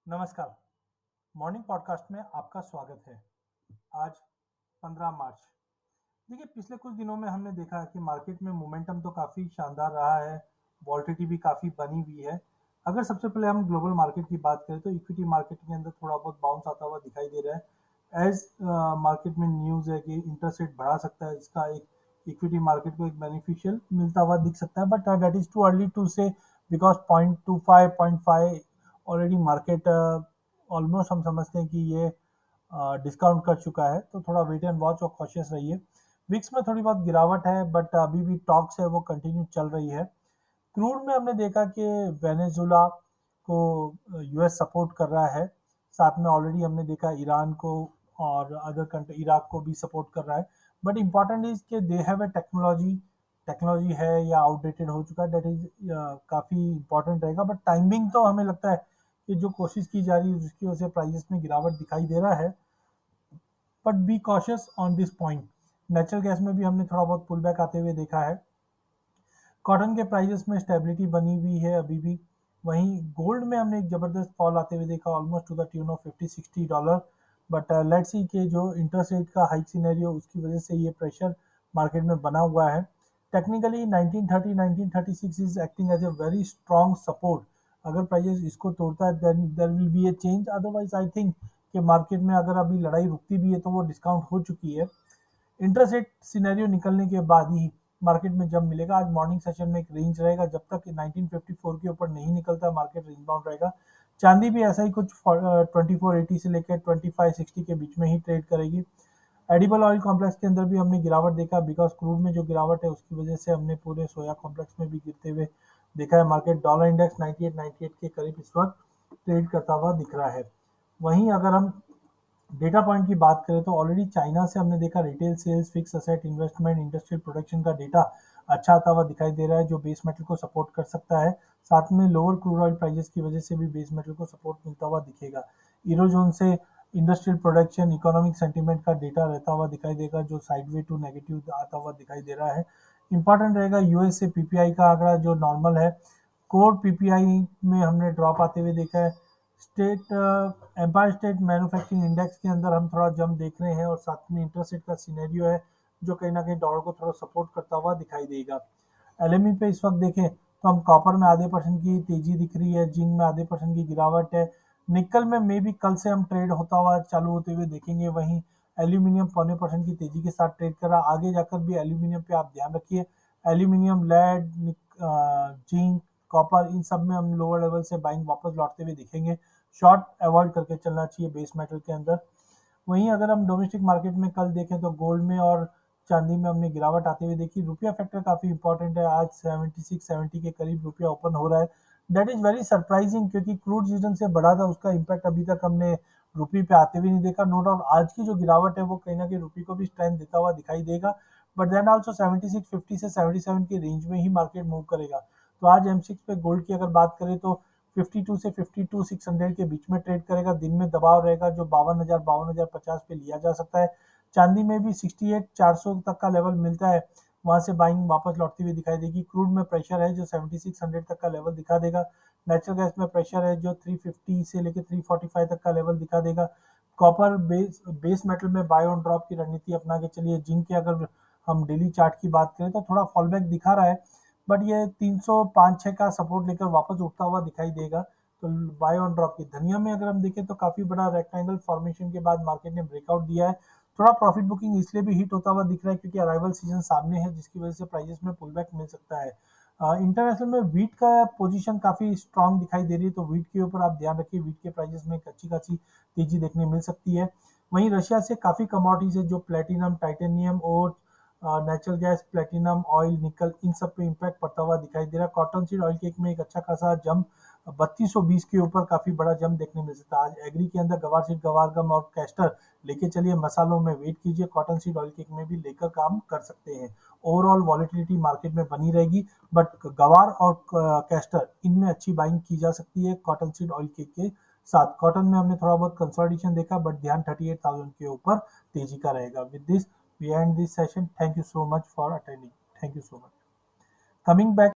नमस्कार। Morning podcast में आपका स्वागत है। आज 15 मार्च। देखिए, पिछले कुछ दिनों में हमने देखा है कि मार्केट में मोमेंटम तो काफ़ी शानदार रहा है, वॉल्टिलिटी भी काफ़ी बनी हुई है। अगर सबसे पहले हम ग्लोबल मार्केट की बात करें तो इक्विटी मार्केट के अंदर थोड़ा बहुत बाउंस आता हुआ दिखाई दे रहा है। एज मार्केट में न्यूज़ है कि इंटरेस्ट रेट बढ़ा सकता है, इसका एक इक्विटी मार्केट को एक बेनिफिशियल मिलता हुआ दिख सकता है, but that is too early to say because 0.25 0.5 already market almost हम समझते हैं कि ये डिस्काउंट कर चुका है, तो थोड़ा वेट एंड वॉच और कॉशियस रहिए। विक्स में थोड़ी बहुत गिरावट है, बट अभी भी टॉक्स है वो कंटिन्यू चल रही है। क्रूड में हमने देखा कि वेनेजुला को यूएस सपोर्ट कर रहा है, साथ में ऑलरेडी हमने देखा ईरान को और अदर कंट्री इराक को भी सपोर्ट कर रहा है। बट इम्पॉर्टेंट इज कि दे हैव ए टेक्नोलॉजी है या आउटडेटेड हो चुका है, डेट इज काफ़ी इंपॉर्टेंट रहेगा। बट टाइमिंग तो हमें लगता है कि जो कोशिश की जा रही है उसकी वजह से प्राइसेस में गिरावट दिखाई दे रहा है, but be cautious on this point. Natural gas में भी हमने थोड़ा बहुत पुल बैक आते हुए देखा है। कॉटन के प्राइसेस में स्टेबिलिटी बनी हुई है अभी भी। वहीं गोल्ड में हमने एक ज़बरदस्त फॉल आते हुए देखा, almost to the tune of $50-60। But let's see कि जो इंटरेस्ट रेट का हाइक सिनेरियो उसकी वजह से ये प्रेशर मार्केट में बना हुआ है। Technically 1930 1936 is acting as a very strong support. अगर प्राइजेस इसको तोड़ता है then there will be a change, otherwise I think कि मार्केट में अगर अभी लड़ाई रुकती भी है तो वो डिस्काउंट हो चुकी है। इंटरेस्ट रेट सिनेरियो निकलने के बाद ही मार्केट में जब मिलेगा। आज मॉर्निंग सेशन में एक रेंज रहेगा, जब तक 1954 के ऊपर नहीं निकलता मार्केट रेंज बाउंड रहेगा। चांदी भी ऐसा ही कुछ 2480 से लेकर 2560 के बीच में ही ट्रेड करेगी। एडिबल ऑयल कॉम्प्लेक्स के अंदर भी हमने गिरावट देखा, बिकॉज क्रूड में जो गिरावट है उसकी वजह से हमने पूरे सोया कॉम्प्लेक्स में भी गिरते हुए देखा है। मार्केट डॉलर इंडेक्स 98 के करीब इस वक्त ट्रेड करता हुआ दिख रहा है। वहीं अगर हम डेटा पॉइंट की बात करें तो ऑलरेडी चाइना से हमने देखा retail sales, fix asset, investment, industrial production का डेटा अच्छा आता हुआ दिखाई दे रहा है, जो बेस मेटल को सपोर्ट कर सकता है। साथ में लोअर क्रूड ऑयल प्राइसेस की वजह से भी बेस मेटल को सपोर्ट मिलता हुआ दिखेगा। यूरोजोन से इंडस्ट्रियल प्रोडक्शन, इकोनॉमिक सेंटीमेंट का डेटा रहता हुआ दिखाई देगा, जो साइडवे टू नेगेटिव आता हुआ दिखाई दे रहा है। इंपॉर्टेंट रहेगा यूएस से पीपीआई का आंकड़ा जो नॉर्मल है। कोर पीपीआई में हमने ड्रॉप आते हुए देखा है। State empire state manufacturing index के अंदर हम थोड़ा जंप देख रहे हैं, और साथ में इंटरेस्ट रेट का सिनेरियो है जो कहीं ना कहीं डॉलर को थोड़ा सपोर्ट करता हुआ दिखाई देगा। एलएमई पे इस वक्त देखें तो हम कॉपर में आधे परसेंट की तेजी दिख रही है, जिंक में आधे परसेंट की गिरावट है। निकल में मे भी कल से हम ट्रेड होता हुआ चालू होते हुए देखेंगे। वहीं एल्यूमिनियम 0.25% की तेजी के साथ ट्रेड कर रहा है। आगे जाकर भी एल्यूमिनियम पे आप ध्यान रखिए। एल्यूमिनियम, लेड, जिंक, कॉपर, इन सब में हम लोअर लेवल से बाइंग वापस लौटते हुए दिखेंगे। शॉर्ट अवॉइड करके चलना चाहिए बेस मेटल के अंदर। वहीं अगर हम डोमेस्टिक मार्केट में कल देखें तो गोल्ड में और चांदी में हमने गिरावट आते हुए देखी। रुपया फैक्टर काफी इंपॉर्टेंट है, आज 76-70 के करीब रुपया ओपन हो रहा है। दैट इज वेरी सरप्राइजिंग, क्योंकि क्रूड जिस ढंग से बढ़ा था उसका इम्पैक्ट अभी तक हमने रुपये पे आते हुए नहीं देखा। नो डाउट आज की जो गिरावट है वो कहीं ना कहीं रुपये को भी स्ट्रेंथ देता हुआ दिखाई देगा, बट देन ऑल्सो 7650 से 77 की रेंज में ही मार्केट मूव करेगा। तो आज M6 पे गोल्ड की अगर बात करें तो 52 से 52,600 के बीच में ट्रेड करेगा। दिन में दबाव रहेगा जो 52,000 52,050 पे लिया जा सकता है। चांदी में भी 68,400 तक का लेवल मिलता है, वहां से बाइंग वापस लौटती हुई दिखाई देगी। क्रूड में प्रेशर है जो 7600 तक का लेवल दिखा देगा। नेचुरल गैस में प्रेशर है जो 350 से लेकर 345 तक का लेवल दिखा देगा। कॉपर बेस मेटल में बाय ऑन ड्रॉप की रणनीति अपना के चलिए। जिंक के अगर हम डेली चार्ट की बात करें तो थोड़ा फॉल बैक दिखा रहा है, बट ये 305-6 का सपोर्ट लेकर वापस उठता हुआ दिखाई देगा, तो बाय ऑन ड्रॉप की। धनिया में अगर हम देखें तो काफी बड़ा रेक्टेंगल फॉर्मेशन के बाद मार्केट ने ब्रेकआउट दिया है। थोड़ा प्रॉफिट बुकिंग इसलिए भी हिट होता हुआ दिख रहा है क्योंकि अराइवल सीजन सामने है, जिसकी वजह से प्राइसेस में पुल बैक मिल सकता है। इंटरनेशनल में वीट का पोजीशन काफी स्ट्रांग दिखाई दे रही है, तो वीट के ऊपर आप ध्यान रखिए। वीट के प्राइसेस में एक अच्छी खासी तेजी देखने मिल सकती है। वहीं रशिया से काफी कमोडिटीज है जो प्लेटिनम, टाइटेनियम और natural gas, platinum, oil, nickel, इन सब पे इम्पैक्ट पड़ता हुआ दिखाई दे रहा है। कॉटन सीड ऑयल केक में एक अच्छा खासा जंप 3220 के ऊपर काफी बड़ा जंप देखने मिल सकता है। आज एग्री के अंदर गवार सीड, गवार गम और कैस्टर लेके चलिए। मसालों में वेट कीजिए, कॉटन सीड ऑयल केक में भी लेकर काम कर सकते हैं। ओवरऑल वॉलेटिलिटी मार्केट में बनी रहेगी, बट गवार और कैस्टर इनमें अच्छी बाइंग की जा सकती है कॉटन सीड ऑयल केक के साथ। कॉटन में हमने थोड़ा बहुत कंसोलिडेशन देखा, बट ध्यान 38,000 के ऊपर तेजी का रहेगा। With this we end this session. Thank you so much for attending. Thank you so much. Coming back